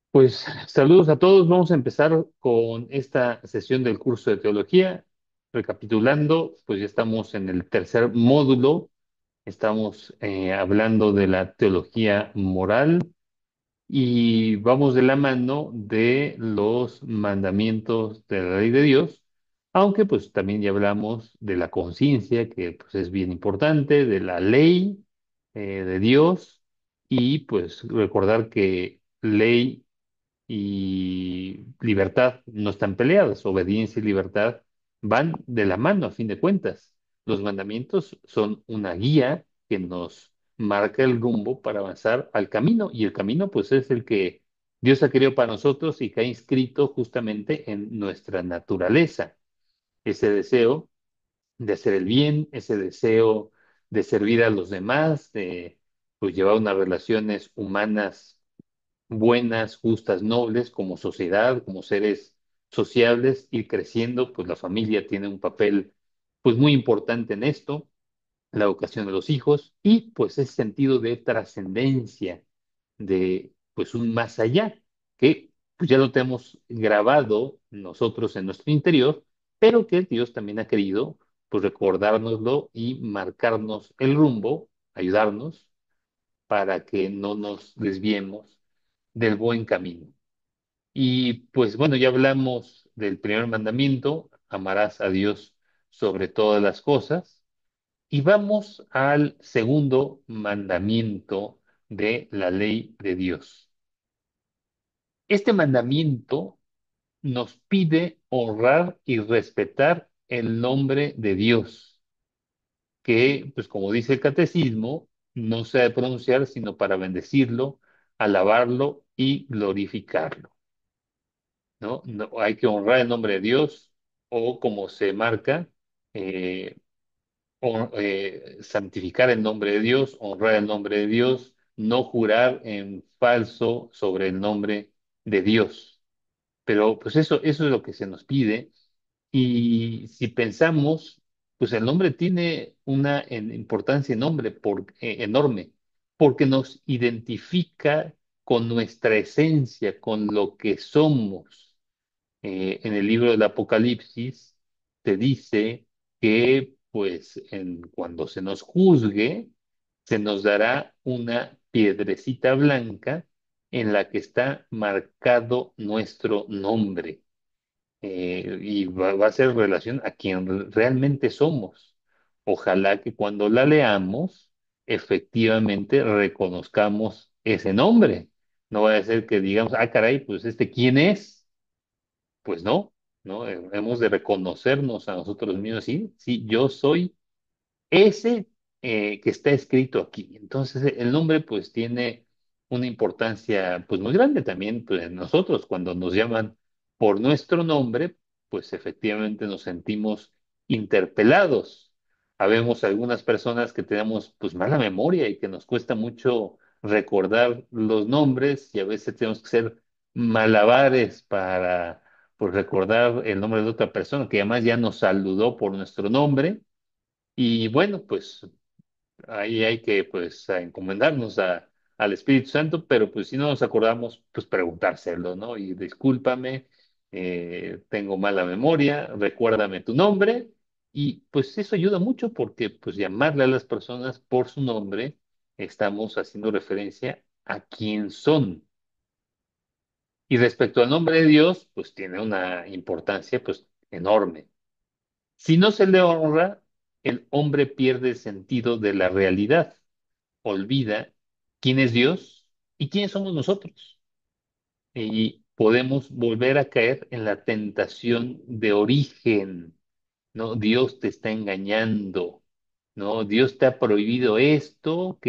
Pues saludos a todos. Vamos a empezar con esta sesión del curso de teología. Recapitulando, pues ya estamos en el tercer módulo. Estamos hablando de la teología moral y vamos de la mano de los mandamientos de la ley de Dios, aunque pues también ya hablamos de la conciencia, que pues es bien importante, de la ley de Dios y pues recordar que ley y libertad no están peleadas, obediencia y libertad van de la mano a fin de cuentas. Los mandamientos son una guía que nos marca el rumbo para avanzar al camino y el camino pues es el que Dios ha querido para nosotros y que ha inscrito justamente en nuestra naturaleza. Ese deseo de hacer el bien, ese deseo de servir a los demás, de pues llevar unas relaciones humanas buenas, justas, nobles, como sociedad, como seres sociables, ir creciendo, pues la familia tiene un papel pues muy importante en esto, la educación de los hijos y pues ese sentido de trascendencia, de pues un más allá, que pues ya lo tenemos grabado nosotros en nuestro interior, pero que Dios también ha querido pues recordárnoslo y marcarnos el rumbo, ayudarnos para que no nos desviemos del buen camino. Y pues bueno, ya hablamos del primer mandamiento, amarás a Dios sobre todas las cosas, y vamos al segundo mandamiento de la ley de Dios. Este mandamiento nos pide honrar y respetar el nombre de Dios, que pues como dice el catecismo, no se ha de pronunciar sino para bendecirlo, alabarlo y glorificarlo. ¿No? Hay que honrar el nombre de Dios o como se marca, eh, santificar el nombre de Dios, honrar el nombre de Dios, no jurar en falso sobre el nombre de Dios. Pero pues eso es lo que se nos pide y si pensamos, pues el nombre tiene una importancia enorme porque nos identifica con nuestra esencia, con lo que somos en el libro del Apocalipsis te dice que pues cuando se nos juzgue, se nos dará una piedrecita blanca en la que está marcado nuestro nombre. Y va a ser relación a quien realmente somos. Ojalá que cuando la leamos, efectivamente reconozcamos ese nombre. No va a ser que digamos, ah, caray, pues este, ¿quién es? Pues no, ¿no? Hemos de reconocernos a nosotros mismos, sí, sí, yo soy ese que está escrito aquí. Entonces, el nombre pues tiene una importancia pues muy grande también pues, en nosotros. Cuando nos llaman por nuestro nombre, pues efectivamente nos sentimos interpelados. Habemos algunas personas que tenemos pues mala memoria y que nos cuesta mucho recordar los nombres y a veces tenemos que hacer malabares para pues recordar el nombre de otra persona que además ya nos saludó por nuestro nombre y bueno, pues ahí hay que pues encomendarnos al Espíritu Santo, pero pues si no nos acordamos, pues preguntárselo, ¿no? Y discúlpame, tengo mala memoria, recuérdame tu nombre. Y pues eso ayuda mucho porque pues llamarle a las personas por su nombre, estamos haciendo referencia a quién son. Y respecto al nombre de Dios, pues tiene una importancia pues enorme. Si no se le honra, el hombre pierde el sentido de la realidad, olvida quién es Dios y quiénes somos nosotros. Y podemos volver a caer en la tentación de origen. ¿No? Dios te está engañando, ¿no? Dios te ha prohibido esto,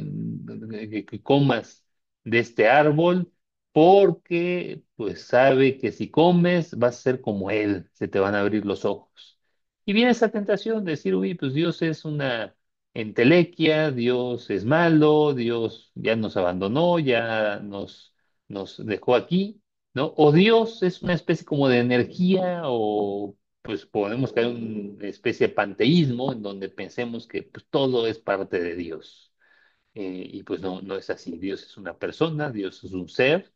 que comas de este árbol, porque pues sabe que si comes vas a ser como Él, se te van a abrir los ojos. Y viene esa tentación de decir, uy, pues Dios es una entelequia, Dios es malo, Dios ya nos abandonó, nos dejó aquí. ¿No? O Dios es una especie como de energía o pues podemos caer en una especie de panteísmo en donde pensemos que pues, todo es parte de Dios. Y pues no, no es así. Dios es una persona, Dios es un ser,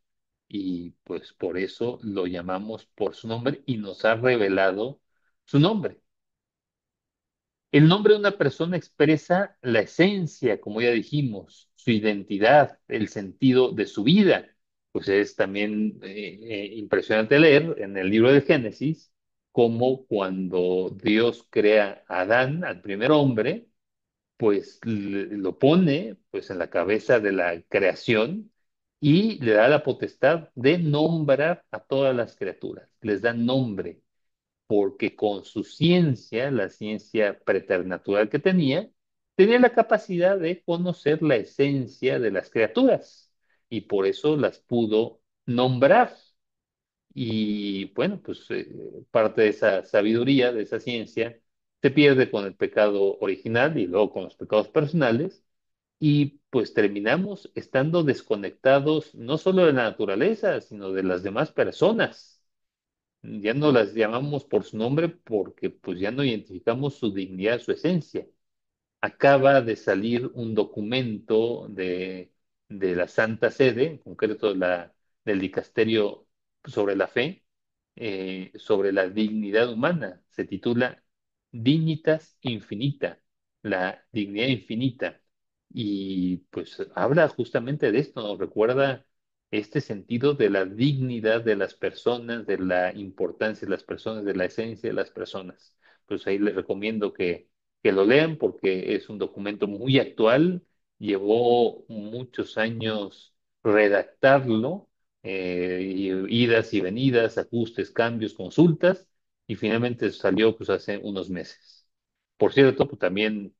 y pues por eso lo llamamos por su nombre y nos ha revelado su nombre. El nombre de una persona expresa la esencia, como ya dijimos, su identidad, el sentido de su vida. Pues es también impresionante leer en el libro de Génesis cómo cuando Dios crea a Adán, al primer hombre, pues lo pone pues en la cabeza de la creación y le da la potestad de nombrar a todas las criaturas, les da nombre porque con su ciencia, la ciencia preternatural que tenía, tenía la capacidad de conocer la esencia de las criaturas y por eso las pudo nombrar. Y bueno, pues parte de esa sabiduría, de esa ciencia, se pierde con el pecado original y luego con los pecados personales y pues terminamos estando desconectados no solo de la naturaleza, sino de las demás personas. Ya no las llamamos por su nombre porque pues ya no identificamos su dignidad, su esencia. Acaba de salir un documento de la Santa Sede, en concreto del Dicasterio sobre la Fe, sobre la dignidad humana. Se titula Dignitas Infinita, la dignidad infinita. Y pues habla justamente de esto, nos recuerda este sentido de la dignidad de las personas, de la importancia de las personas, de la esencia de las personas. Pues ahí les recomiendo que lo lean porque es un documento muy actual, llevó muchos años redactarlo, idas y venidas, ajustes, cambios, consultas, y finalmente salió pues hace unos meses. Por cierto, pues también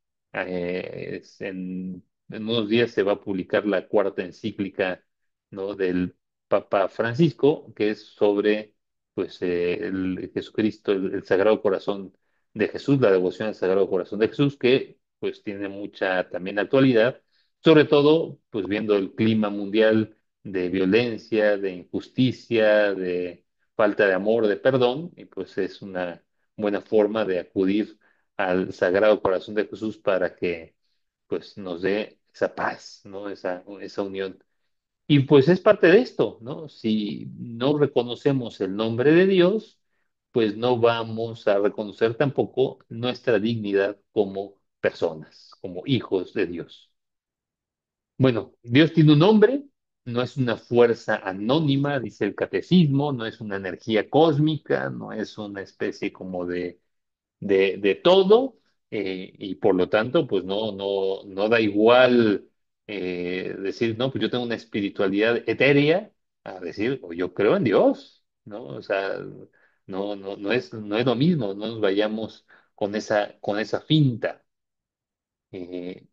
en unos días se va a publicar la cuarta encíclica, ¿no?, del Papa Francisco, que es sobre pues el Jesucristo, el Sagrado Corazón de Jesús, la devoción al Sagrado Corazón de Jesús, que pues tiene mucha también actualidad, sobre todo pues viendo el clima mundial de violencia, de injusticia, de falta de amor, de perdón, y pues es una buena forma de acudir al Sagrado Corazón de Jesús para que pues nos dé esa paz, ¿no? Esa unión. Y pues es parte de esto, ¿no? Si no reconocemos el nombre de Dios, pues no vamos a reconocer tampoco nuestra dignidad como personas, como hijos de Dios. Bueno, Dios tiene un nombre, no es una fuerza anónima, dice el catecismo, no es una energía cósmica, no es una especie como de todo, y por lo tanto, pues no da igual decir, no, pues yo tengo una espiritualidad etérea, a decir, o yo creo en Dios, ¿no? O sea, no es lo mismo, no nos vayamos con esa finta. Eh,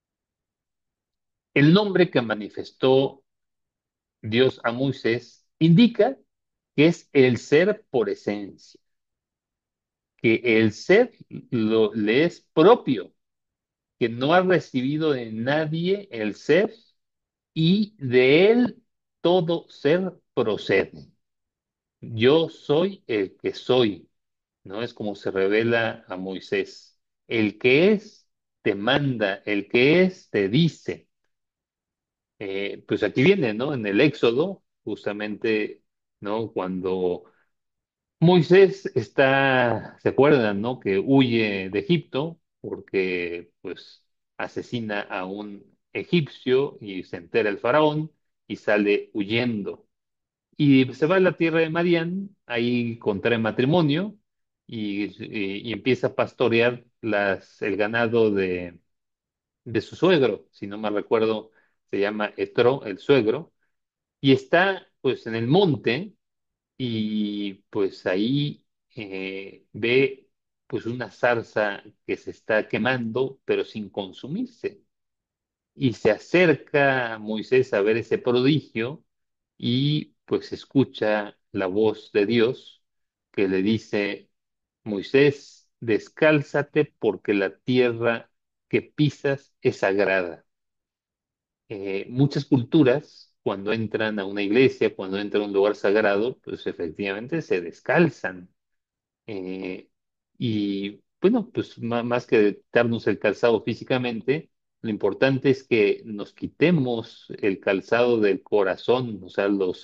el nombre que manifestó Dios a Moisés indica que es el ser por esencia, que el ser le es propio, que no ha recibido de nadie el ser y de él todo ser procede. Yo soy el que soy, ¿no? Es como se revela a Moisés. El que es te manda, el que es te dice. Pues aquí viene, ¿no? En el Éxodo, justamente, ¿no? Cuando Moisés ¿se acuerdan, no? Que huye de Egipto porque, pues, asesina a un egipcio y se entera el faraón y sale huyendo. Y se va a la tierra de Madián, ahí contrae matrimonio y empieza a pastorear el ganado de su suegro, si no mal recuerdo, se llama Etro, el suegro, y está, pues, en el monte y pues ahí ve pues una zarza que se está quemando pero sin consumirse y se acerca a Moisés a ver ese prodigio y pues escucha la voz de Dios que le dice: Moisés, descálzate porque la tierra que pisas es sagrada. Muchas culturas, cuando entran a una iglesia, cuando entran a un lugar sagrado, pues efectivamente se descalzan. Eh, y bueno, pues más que quitarnos el calzado físicamente, lo importante es que nos quitemos el calzado del corazón, o sea,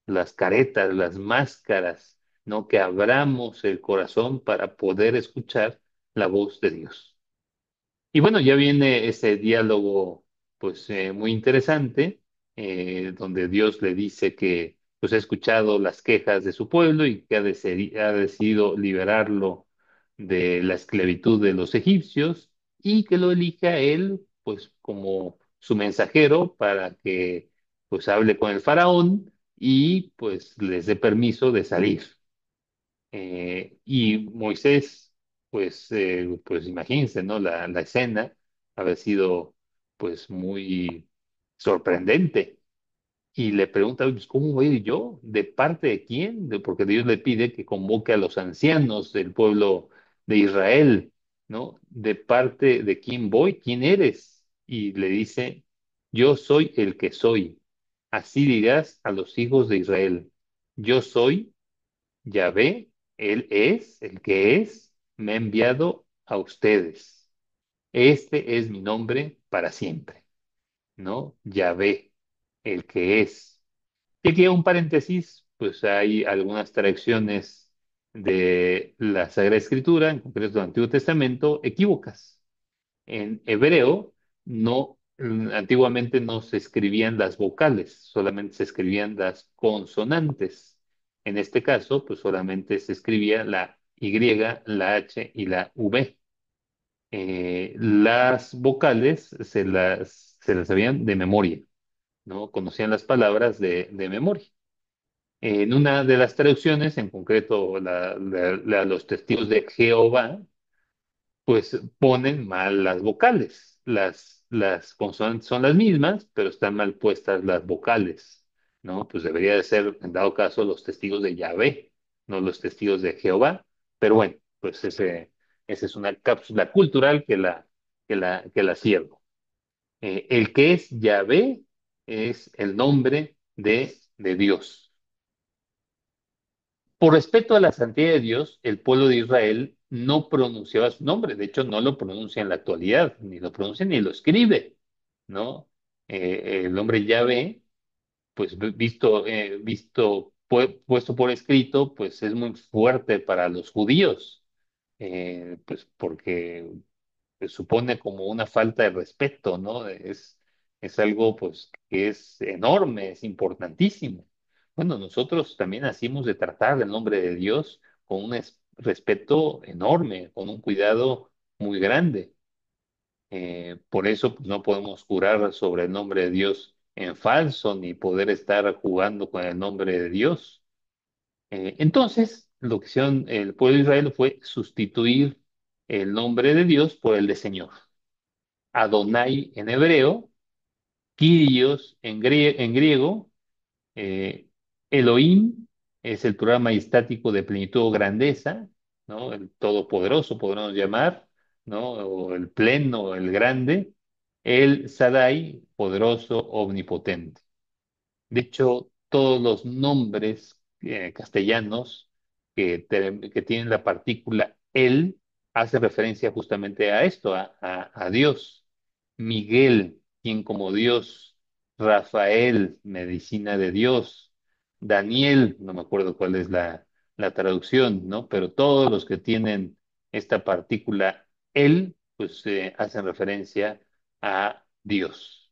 las caretas, las máscaras, ¿no? Que abramos el corazón para poder escuchar la voz de Dios. Y bueno, ya viene ese diálogo, pues muy interesante, donde Dios le dice que pues ha escuchado las quejas de su pueblo y que ha decidido liberarlo de la esclavitud de los egipcios y que lo elija a él, pues como su mensajero para que pues hable con el faraón y pues les dé permiso de salir. Y Moisés, pues imagínense, ¿no? La escena haber sido pues muy sorprendente. Y le pregunta, "Oye, pues, ¿cómo voy a ir yo? ¿De parte de quién?" Porque Dios le pide que convoque a los ancianos del pueblo de Israel, ¿no? ¿De parte de quién voy? ¿Quién eres? Y le dice, yo soy el que soy. Así dirás a los hijos de Israel, yo soy Yahvé, Él es el que es, me ha enviado a ustedes. Este es mi nombre para siempre, ¿no? Yahvé, el que es. Y aquí un paréntesis, pues hay algunas traducciones de la Sagrada Escritura, en concreto del Antiguo Testamento, equívocas. En hebreo, antiguamente no se escribían las vocales, solamente se escribían las consonantes. En este caso, pues solamente se escribía la Y, la H y la V. Las vocales se las sabían de memoria, ¿no? Conocían las palabras de memoria. En una de las traducciones, en concreto los testigos de Jehová, pues ponen mal las vocales. Las consonantes son las mismas, pero están mal puestas las vocales, ¿no? Pues debería de ser, en dado caso, los testigos de Yahvé, no los testigos de Jehová. Pero bueno, pues esa es una cápsula cultural que la cierro. El que es Yahvé es el nombre de Dios. Por respeto a la santidad de Dios, el pueblo de Israel no pronunciaba su nombre. De hecho, no lo pronuncia en la actualidad, ni lo pronuncia ni lo escribe, ¿no? El nombre Yahvé, pues puesto por escrito, pues es muy fuerte para los judíos, pues porque supone como una falta de respeto, ¿no? Es algo pues que es enorme, es importantísimo. Bueno, nosotros también hacemos de tratar el nombre de Dios con un respeto enorme, con un cuidado muy grande. Por eso pues, no podemos jurar sobre el nombre de Dios en falso, ni poder estar jugando con el nombre de Dios. Entonces, lo que hicieron el pueblo de Israel fue sustituir el nombre de Dios por el de Señor. Adonai en hebreo, Kyrios en griego, eh, Elohim es el plural majestático de plenitud o grandeza, ¿no? El todopoderoso, podríamos llamar, ¿no? O el pleno, el grande. El Sadai, poderoso, omnipotente. De hecho, todos los nombres castellanos que tienen la partícula el hacen referencia justamente a esto, a Dios. Miguel, quien como Dios. Rafael, medicina de Dios. Daniel, no me acuerdo cuál es la traducción, ¿no? Pero todos los que tienen esta partícula el, pues hacen referencia a Dios.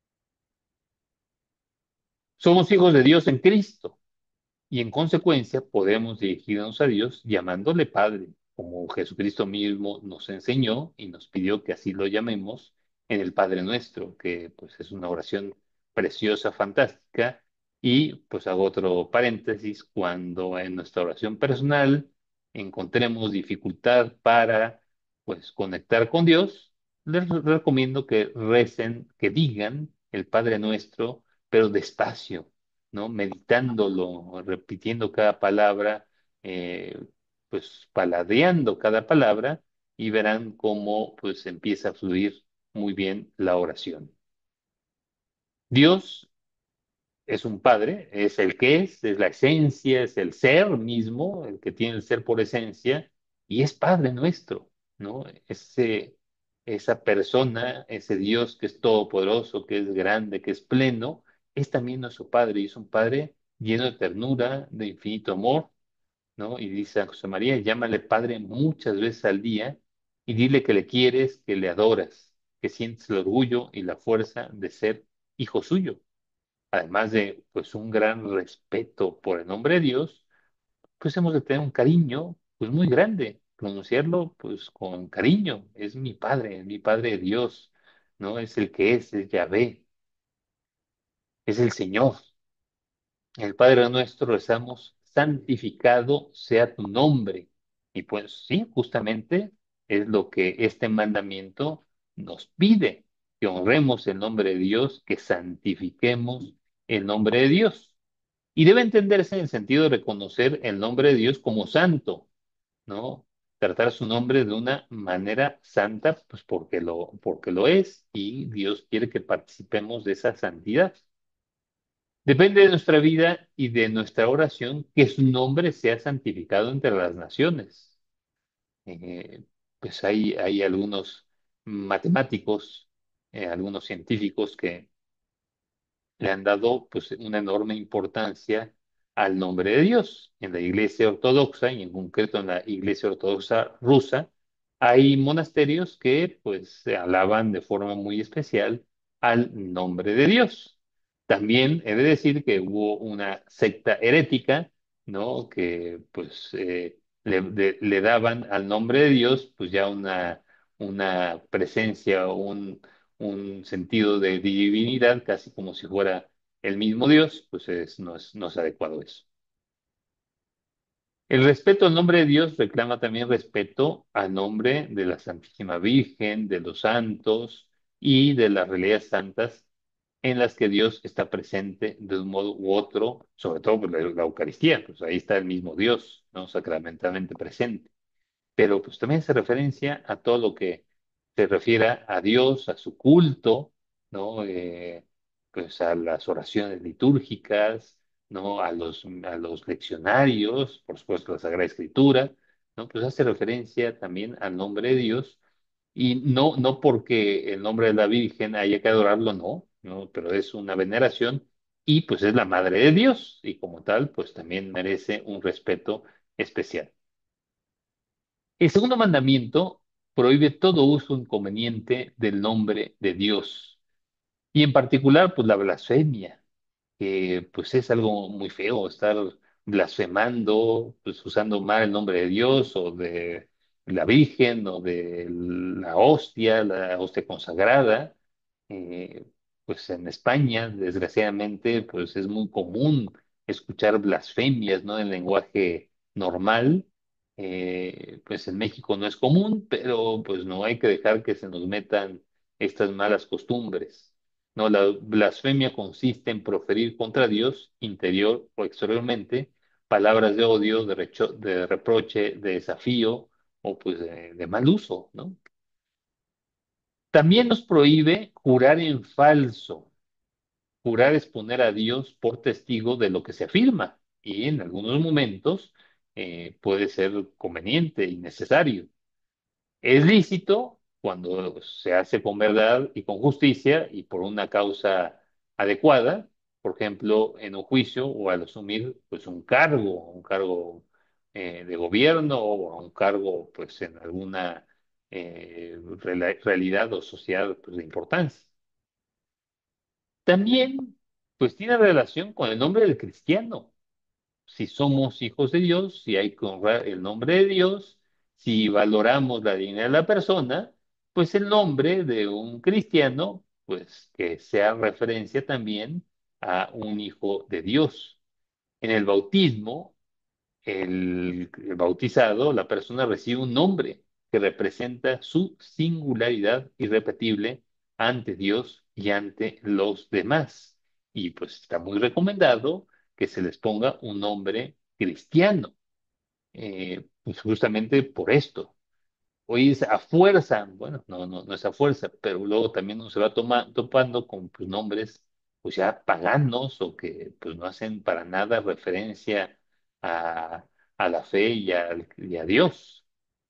Somos hijos de Dios en Cristo. Y en consecuencia podemos dirigirnos a Dios llamándole Padre, como Jesucristo mismo nos enseñó y nos pidió que así lo llamemos en el Padre Nuestro, que pues es una oración preciosa, fantástica. Y pues hago otro paréntesis, cuando en nuestra oración personal encontremos dificultad para pues conectar con Dios, les recomiendo que recen, que digan el Padre Nuestro, pero despacio, ¿no? Meditándolo, repitiendo cada palabra, eh, pues paladeando cada palabra y verán cómo pues empieza a fluir muy bien la oración. Dios es un padre, es el que es la esencia, es el ser mismo, el que tiene el ser por esencia, y es Padre nuestro, ¿no? Esa persona, ese Dios que es todopoderoso, que es grande, que es pleno, es también nuestro Padre, y es un Padre lleno de ternura, de infinito amor, ¿no? Y dice a José María, llámale Padre muchas veces al día y dile que le quieres, que le adoras, que sientes el orgullo y la fuerza de ser hijo suyo. Además de, pues, un gran respeto por el nombre de Dios, pues hemos de tener un cariño, pues, muy grande. Pronunciarlo, pues, con cariño. Es mi Padre Dios, ¿no? Es el que es Yahvé, es el Señor. El Padre nuestro rezamos, santificado sea tu nombre. Y pues sí, justamente es lo que este mandamiento nos pide, que honremos el nombre de Dios, que santifiquemos el nombre de Dios. Y debe entenderse en el sentido de reconocer el nombre de Dios como santo, ¿no? Tratar su nombre de una manera santa, pues porque lo es, y Dios quiere que participemos de esa santidad. Depende de nuestra vida y de nuestra oración que su nombre sea santificado entre las naciones. Eh, pues hay algunos matemáticos, algunos científicos que le han dado, pues, una enorme importancia al nombre de Dios. En la Iglesia Ortodoxa, y en concreto en la Iglesia Ortodoxa rusa, hay monasterios que, pues, se alaban de forma muy especial al nombre de Dios. También he de decir que hubo una secta herética, ¿no? Que, pues, le daban al nombre de Dios, pues, ya una presencia, un sentido de divinidad, casi como si fuera el mismo Dios, pues no es adecuado eso. El respeto al nombre de Dios reclama también respeto al nombre de la Santísima Virgen, de los santos y de las realidades santas en las que Dios está presente de un modo u otro, sobre todo por la Eucaristía, pues ahí está el mismo Dios, ¿no? Sacramentalmente presente. Pero pues también se referencia a todo lo que se refiera a Dios, a su culto, ¿no? Pues a las oraciones litúrgicas, ¿no? A los leccionarios, por supuesto, la Sagrada Escritura, ¿no? Pues hace referencia también al nombre de Dios, y no porque el nombre de la Virgen haya que adorarlo, no, ¿no? Pero es una veneración y pues es la Madre de Dios, y como tal, pues también merece un respeto especial. El segundo mandamiento prohíbe todo uso inconveniente del nombre de Dios, y en particular, pues la blasfemia, que pues es algo muy feo estar blasfemando, pues usando mal el nombre de Dios o de la Virgen o de la hostia consagrada. Eh, pues en España, desgraciadamente, pues es muy común escuchar blasfemias, ¿no? En lenguaje normal. Pues en México no es común, pero pues no hay que dejar que se nos metan estas malas costumbres. No, la blasfemia consiste en proferir contra Dios, interior o exteriormente, palabras de odio, de reproche, de desafío o pues de mal uso, ¿no? También nos prohíbe jurar en falso. Jurar es poner a Dios por testigo de lo que se afirma y en algunos momentos puede ser conveniente y necesario. Es lícito cuando se hace con verdad y con justicia y por una causa adecuada, por ejemplo, en un juicio o al asumir pues un cargo de gobierno o un cargo pues en alguna realidad o sociedad pues, de importancia. También pues tiene relación con el nombre del cristiano. Si somos hijos de Dios, si hay que honrar el nombre de Dios, si valoramos la dignidad de la persona, pues el nombre de un cristiano, pues que sea referencia también a un hijo de Dios. En el bautismo, el bautizado, la persona recibe un nombre que representa su singularidad irrepetible ante Dios y ante los demás. Y pues está muy recomendado que se les ponga un nombre cristiano, pues justamente por esto. Hoy es a fuerza, bueno, no es a fuerza, pero luego también uno se va topando con pues, nombres pues ya paganos o que pues no hacen para nada referencia a, a la fe y a Dios.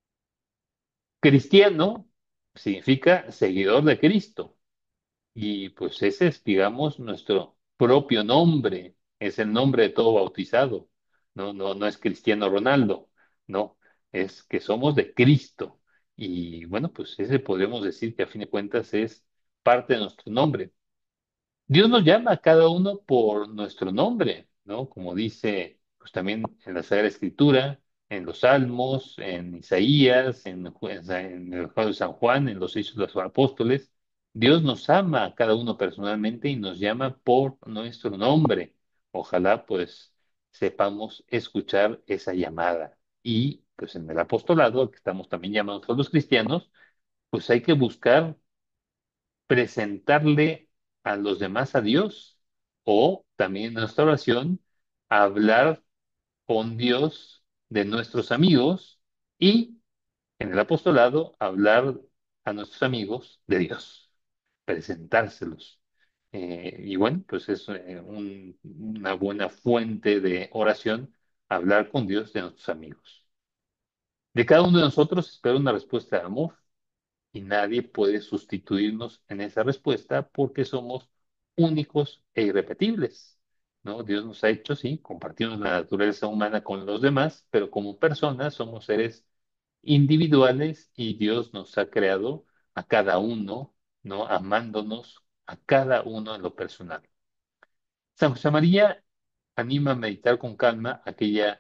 Cristiano significa seguidor de Cristo y pues ese es, digamos, nuestro propio nombre. es el nombre de todo bautizado. No es Cristiano Ronaldo, no, es que somos de Cristo. Y bueno, pues ese podríamos decir que a fin de cuentas es parte de nuestro nombre. Dios nos llama a cada uno por nuestro nombre, ¿no? Como dice, pues también en la Sagrada Escritura, en los Salmos, en Isaías, en el Evangelio de San Juan, en los Hechos de los Apóstoles. Dios nos ama a cada uno personalmente y nos llama por nuestro nombre. Ojalá pues sepamos escuchar esa llamada. Y pues en el apostolado, al que estamos también llamados todos los cristianos, pues hay que buscar presentarle a los demás a Dios o también en nuestra oración hablar con Dios de nuestros amigos y en el apostolado hablar a nuestros amigos de Dios, presentárselos. Y bueno, pues es una buena fuente de oración hablar con Dios de nuestros amigos. De cada uno de nosotros espero una respuesta de amor y nadie puede sustituirnos en esa respuesta porque somos únicos e irrepetibles, ¿no? Dios nos ha hecho, sí, compartimos la naturaleza humana con los demás, pero como personas somos seres individuales y Dios nos ha creado a cada uno, ¿no? Amándonos a cada uno en lo personal. San José María anima a meditar con calma aquella...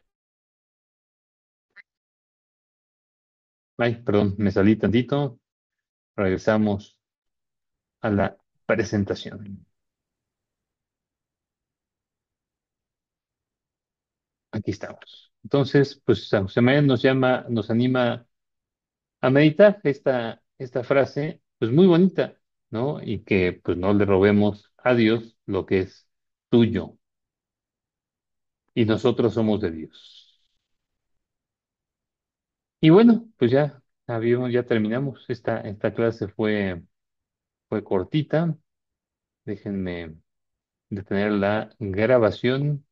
Ay, perdón, me salí tantito. Regresamos a la presentación. Aquí estamos. Entonces, pues San José María nos llama, nos anima a meditar esta frase, pues muy bonita, ¿no? Y que pues no le robemos a Dios lo que es tuyo y nosotros somos de Dios. Y bueno, pues ya terminamos. Esta clase fue cortita. Déjenme detener la grabación